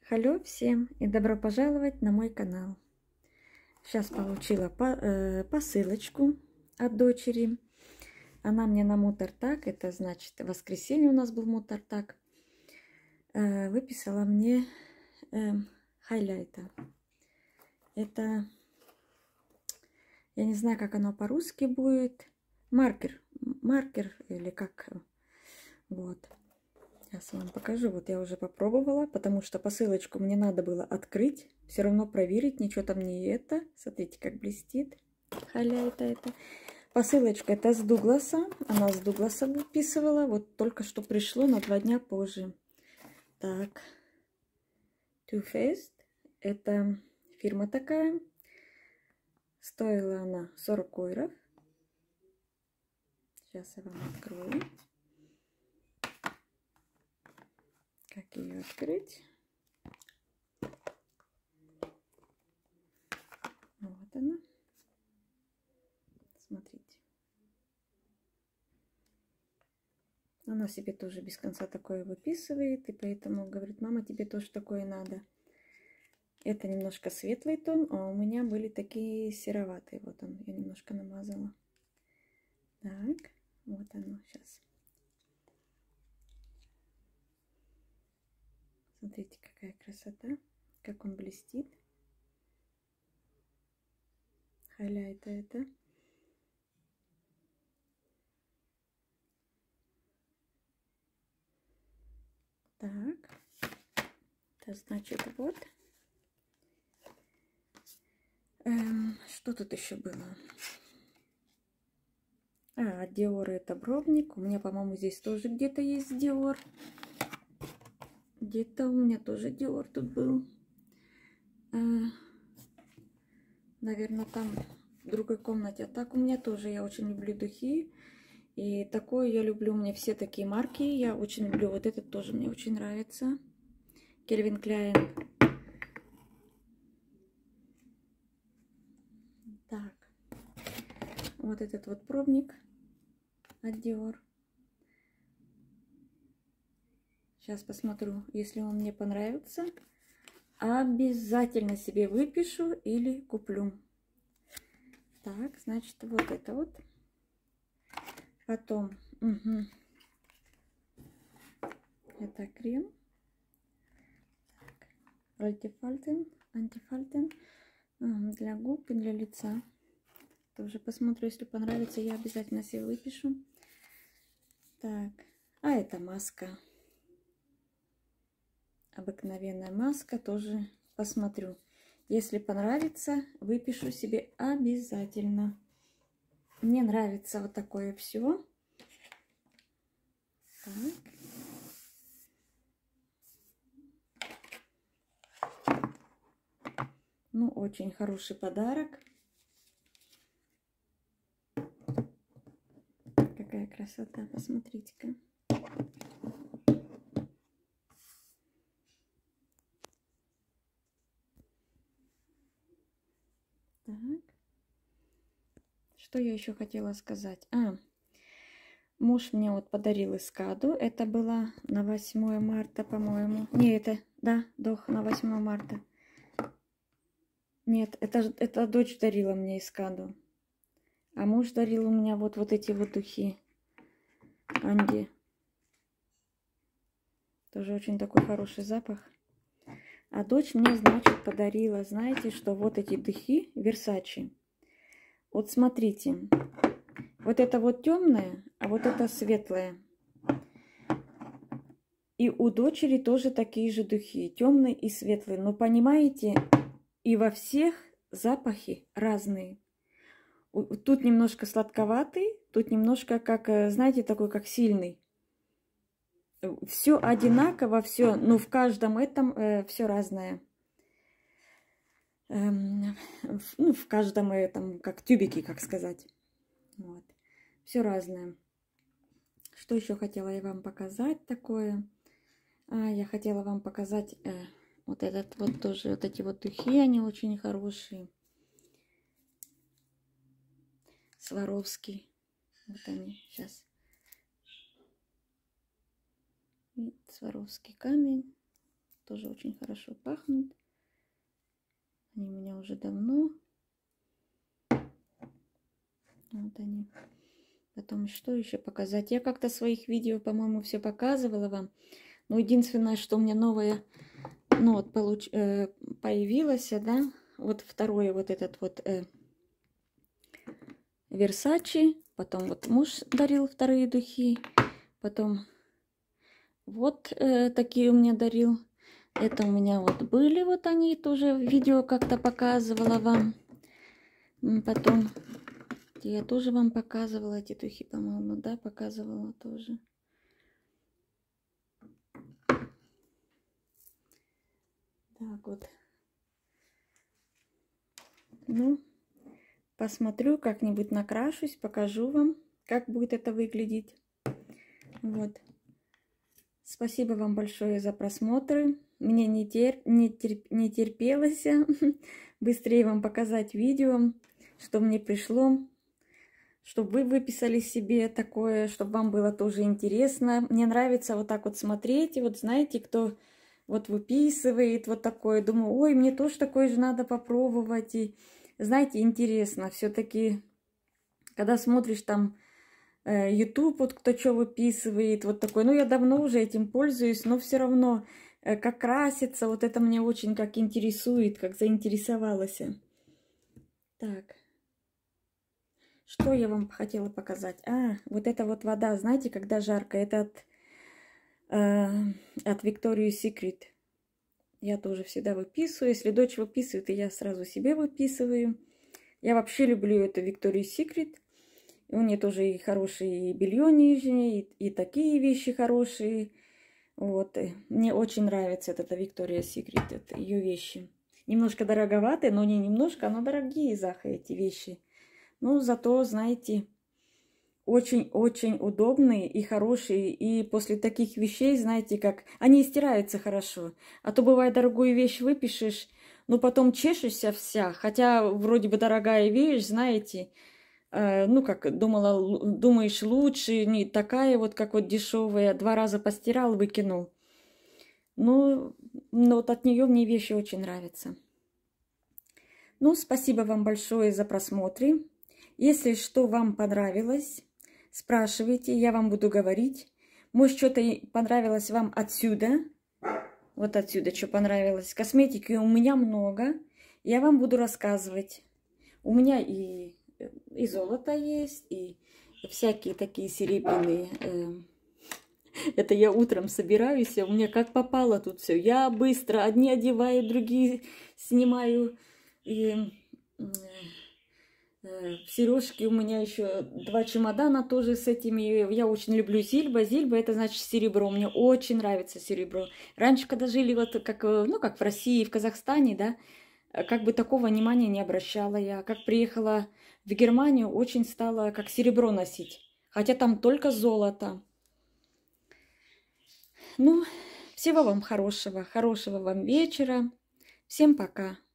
Халё всем и добро пожаловать на мой канал. Сейчас получила посылочку от дочери. Она мне на мутартак, это значит в воскресенье у нас был мутартак, выписала мне хайлайта. Это, я не знаю, как оно по-русски будет, маркер или как, вот. Сейчас вам покажу. Вот я уже попробовала, потому что посылочку мне надо было открыть, все равно проверить, ничего там не это. Смотрите, как блестит. Халяйта это. Посылочка это с Дугласа. Она с Дугласа выписывала. Вот только что пришло на 2 дня позже. Так. Too Faced. Это фирма такая. Стоила она 40 ойров. Сейчас я вам открою. Как ее открыть? Вот она. Смотрите. Она себе тоже без конца такое выписывает. И поэтому говорит: мама, тебе тоже такое надо. Это немножко светлый тон, а у меня были такие сероватые. Вот он, я немножко намазала. Так, вот оно сейчас. Смотрите, какая красота, как он блестит. Хайлайта это. Так, это значит вот. Что тут еще было? Диор это пробник. У меня, по-моему, здесь тоже где-то есть Диор. Где-то у меня тоже Диор тут был. Наверное, там в другой комнате. А так у меня тоже, я очень люблю духи. И такое я люблю, у меня все такие марки. Я очень люблю, вот этот тоже мне очень нравится. Calvin Klein. Так. Вот этот вот пробник от Dior. Сейчас посмотрю, если он мне понравится. Обязательно себе выпишу или куплю. Так, значит, вот это вот. Потом, это крем. Антифальтен для губ и для лица. Тоже посмотрю, если понравится, я обязательно себе выпишу. Так, это маска. Обыкновенная маска, тоже посмотрю. Если понравится, выпишу себе обязательно. Мне нравится вот такое все. Так. Ну, очень хороший подарок. Какая красота, посмотрите-ка. Так. Что я еще хотела сказать? Муж мне вот подарил эскаду. Это было на 8 марта, по-моему. Не, это, да, на 8 марта. Нет, это дочь дарила мне эскаду. А муж дарил у меня вот эти вот духи. Анди. Тоже очень такой хороший запах. А дочь мне, значит, подарила, знаете, что вот эти духи Versace. Вот смотрите. Вот это вот темное, а вот это светлое. И у дочери тоже такие же духи. Темные и светлые. Но понимаете, и во всех запахи разные. Тут немножко сладковатый, тут немножко как, знаете, такой как сильный. Все одинаково, все, но в каждом этом все разное. Ну, в каждом этом, как тюбики, как сказать. Вот. Все разное. Что еще хотела я вам показать такое? Я хотела вам показать вот этот вот тоже, вот эти вот духи, они очень хорошие. Сваровский. Вот они сейчас. Сваровский камень. тоже очень хорошо пахнут. Они у меня уже давно. Вот они. Потом что еще показать? Я как-то в своих видео, по-моему, все показывала вам. Но единственное, что у меня новое, ну вот появилось, да, вот второе вот этот вот Versace. Потом вот муж дарил вторые духи. Потом вот такие у меня дарил. Это у меня вот были, вот они тоже в видео как-то показывала вам. Потом я тоже вам показывала эти духи, по-моему, да, показывала тоже. Так вот. Ну, посмотрю, как-нибудь накрашусь, покажу вам, как будет это выглядеть. Вот. Спасибо вам большое за просмотры. Мне не терпелось быстрее вам показать видео, что мне пришло, чтобы вы выписали себе такое, чтобы вам было тоже интересно. Мне нравится вот так вот смотреть. И вот знаете, кто вот выписывает вот такое, думаю, ой, мне тоже такое же надо попробовать. И знаете, интересно все-таки, когда смотришь там YouTube, вот кто что выписывает, вот такой. Ну, я давно уже этим пользуюсь, но все равно, как красится, вот это мне очень как интересует, как заинтересовалась. Так. Что я вам хотела показать? Вот это вот вода, знаете, когда жарко, это от Victoria's Secret. Я тоже всегда выписываю. Если дочь выписывает, и я сразу себе выписываю. Я вообще люблю эту Victoria's Secret. У нее тоже и хорошие белье нижнее, и такие вещи хорошие. Вот. Мне очень нравится эта Victoria's Secret, это ее вещи. Немножко дороговатые, но не немножко, но дорогие, Заха, эти вещи. Но зато, знаете, очень-очень удобные и хорошие. И после таких вещей, знаете, как они стираются хорошо. А то бывает, дорогую вещь выпишешь, но потом чешешься вся. Хотя вроде бы дорогая вещь, знаете, ну, как думаешь, лучше, не такая вот, как вот дешевая. 2 раза постирал, выкинул. Но вот от нее мне вещи очень нравятся. Ну, спасибо вам большое за просмотр. Если что вам понравилось, спрашивайте, я вам буду говорить. Может, что-то понравилось вам отсюда. Вот отсюда что понравилось. Косметики у меня много. Я вам буду рассказывать. У меня и золото есть, и всякие такие серебряные. Это я утром собираюсь, у меня как попало тут все. Я быстро одни одеваю, другие снимаю. И сережки у меня еще 2 чемодана тоже с этими. Я очень люблю зильба. Зильба это значит серебро. Мне очень нравится серебро. Раньше, когда жили вот как, ну, как в России, в Казахстане, да, как бы такого внимания не обращала я. Как приехала в Германию, очень стала как серебро носить. Хотя там только золото. Ну, всего вам хорошего. Хорошего вам вечера. Всем пока.